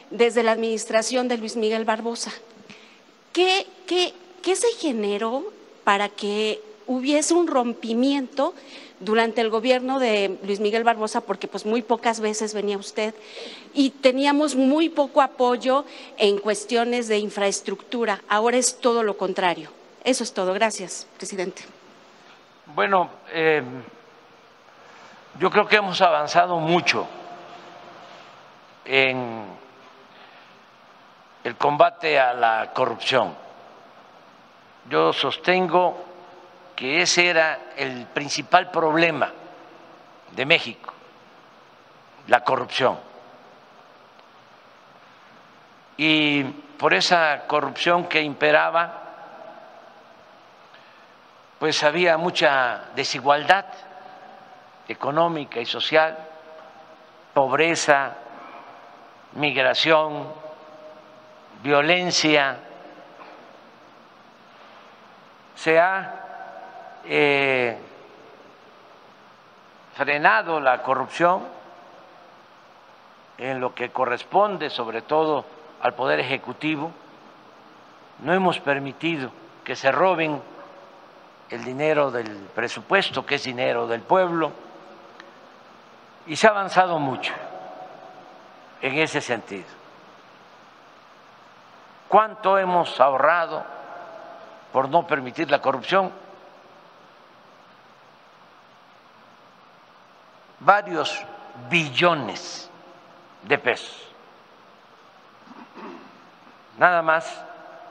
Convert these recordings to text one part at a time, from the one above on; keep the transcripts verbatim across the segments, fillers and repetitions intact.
desde la administración de Luis Miguel Barbosa. ¿Qué, qué, qué se generó para que hubiese un rompimiento durante el gobierno de Luis Miguel Barbosa? Porque pues muy pocas veces venía usted y teníamos muy poco apoyo en cuestiones de infraestructura. Ahora es todo lo contrario. Eso es todo. Gracias, presidente. Bueno, eh, yo creo que hemos avanzado mucho en el combate a la corrupción. Yo sostengo que ese era el principal problema de México, la corrupción. Y por esa corrupción que imperaba, pues había mucha desigualdad económica y social, pobreza, migración, violencia. Se ha eh, frenado la corrupción en lo que corresponde sobre todo al Poder Ejecutivo. No hemos permitido que se roben el dinero del presupuesto, que es dinero del pueblo, y se ha avanzado mucho en ese sentido. ¿Cuánto hemos ahorrado por no permitir la corrupción? Varios billones de pesos. Nada más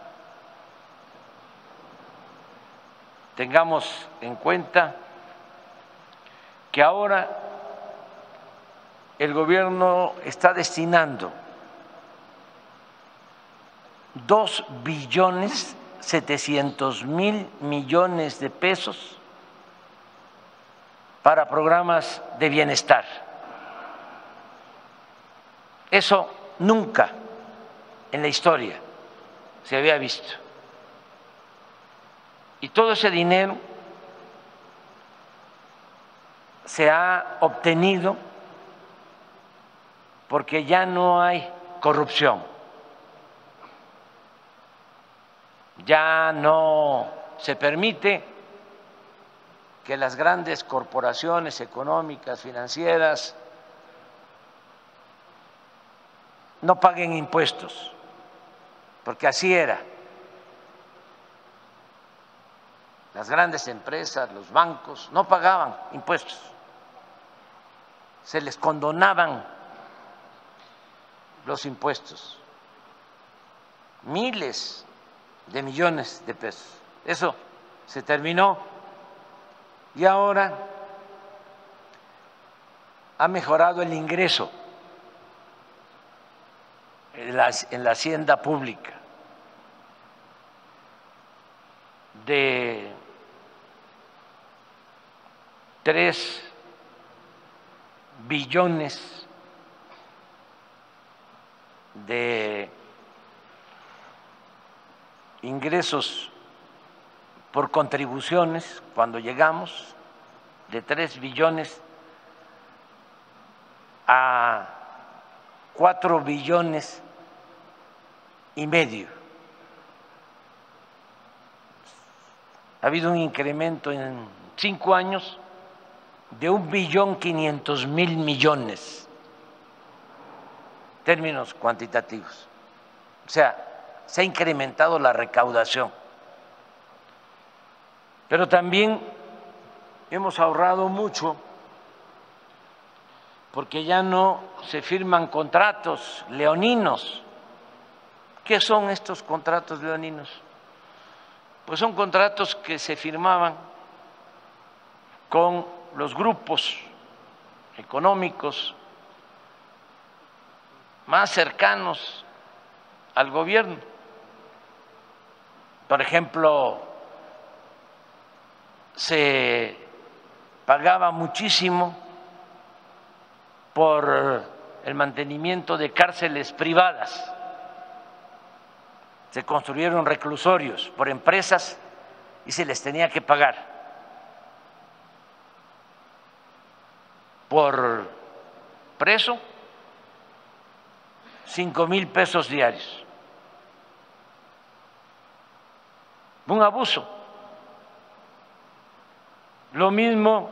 tengamos en cuenta que ahora el gobierno está destinando dos billones setecientos mil millones de pesos para programas de bienestar. Eso nunca en la historia se había visto. Y todo ese dinero se ha obtenido porque ya no hay corrupción, ya no se permite que las grandes corporaciones económicas, financieras, no paguen impuestos, porque así era. Las grandes empresas, los bancos, no pagaban impuestos, se les condonaban los impuestos, miles de millones de pesos. Eso se terminó y ahora ha mejorado el ingreso en la, en la hacienda pública de tres billones de ingresos por contribuciones cuando llegamos, de tres billones a cuatro billones y medio. Ha habido un incremento en cinco años de un billón quinientos mil millones, términos cuantitativos. O sea, se ha incrementado la recaudación. Pero también hemos ahorrado mucho porque ya no se firman contratos leoninos. ¿Qué son estos contratos leoninos? Pues son contratos que se firmaban con los grupos económicos más cercanos al gobierno. Por ejemplo, se pagaba muchísimo por el mantenimiento de cárceles privadas. Se construyeron reclusorios por empresas y se les tenía que pagar por preso cinco mil pesos diarios. Un abuso. Lo mismo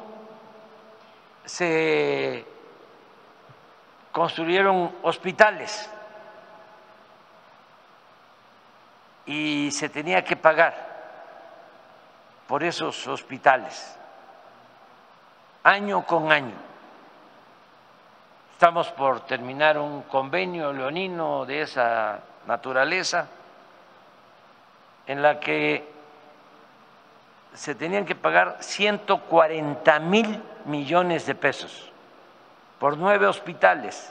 se construyeron hospitales y se tenía que pagar por esos hospitales año con año. Estamos por terminar un convenio leonino de esa naturaleza en la que se tenían que pagar ciento cuarenta mil millones de pesos por nueve hospitales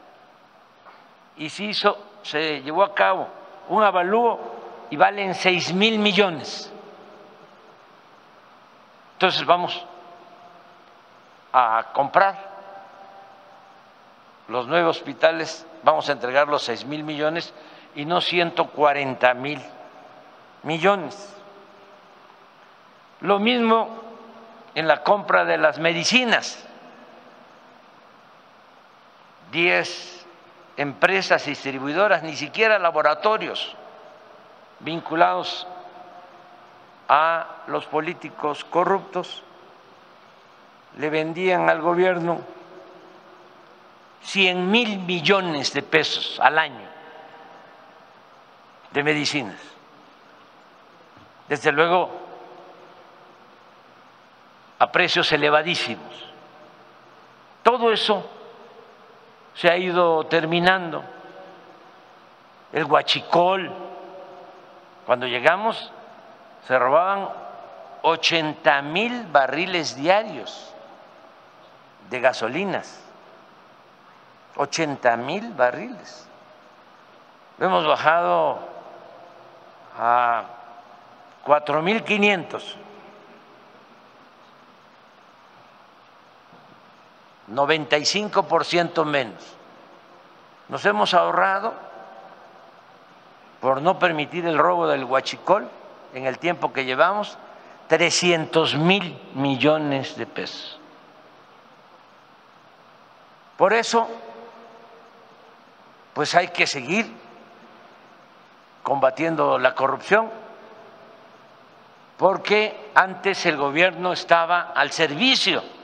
y se hizo, se llevó a cabo un avalúo y valen seis mil millones. Entonces vamos a comprar los nueve hospitales, vamos a entregar los seis mil millones y no ciento cuarenta mil millones. Lo mismo en la compra de las medicinas. Diez empresas distribuidoras, ni siquiera laboratorios vinculados a los políticos corruptos, le vendían al gobierno cien mil millones de pesos al año de medicinas. Desde luego, a precios elevadísimos. Todo eso se ha ido terminando. El huachicol, cuando llegamos, se robaban ochenta mil barriles diarios de gasolinas. ochenta mil barriles. Lo hemos bajado a cuatro mil quinientos. noventa y cinco por ciento menos. Nos hemos ahorrado, por no permitir el robo del huachicol, en el tiempo que llevamos, trescientos mil millones de pesos. Por eso, pues hay que seguir combatiendo la corrupción, porque antes el gobierno estaba al servicio